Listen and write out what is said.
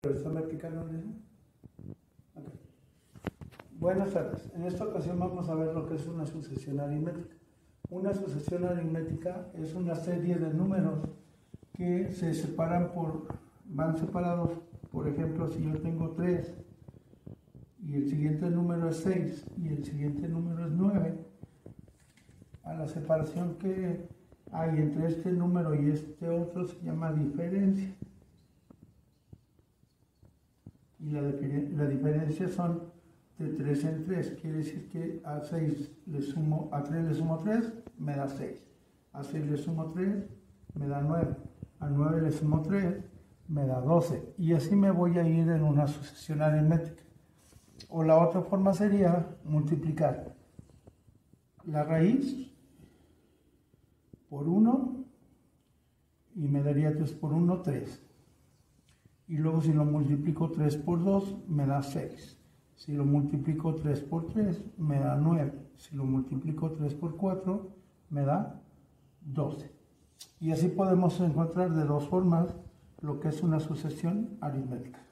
¿Está explicando eso? Okay. Buenas tardes. En esta ocasión vamos a ver lo que es una sucesión aritmética. Una sucesión aritmética es una serie de números que se separan van separados. Por ejemplo, si yo tengo 3 y el siguiente número es 6 y el siguiente número es 9, a la separación que hay entre este número y este otro se llama diferencia. Y la diferencia son de 3 en 3, quiere decir que a 3 le sumo 3, me da 6, a 6 le sumo 3, me da 9, a 9 le sumo 3, me da 12, y así me voy a ir en una sucesión aritmética. O la otra forma sería multiplicar la raíz por 1 y me daría 3 por 1, 3. Y luego si lo multiplico 3 por 2, me da 6. Si lo multiplico 3 por 3, me da 9. Si lo multiplico 3 por 4, me da 12. Y así podemos encontrar de dos formas lo que es una sucesión aritmética.